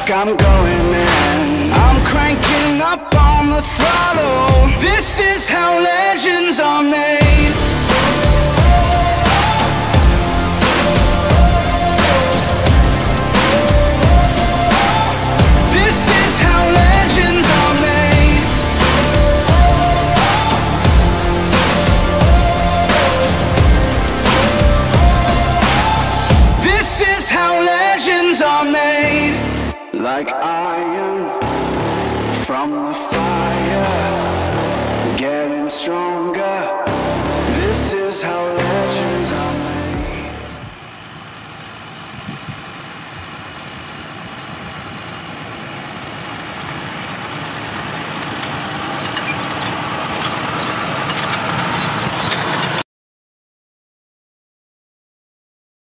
like I'm going in. I'm cranking up on the throttle. This is how legends are made. This is how legends are made. This is how legends are made. Like iron from the fire.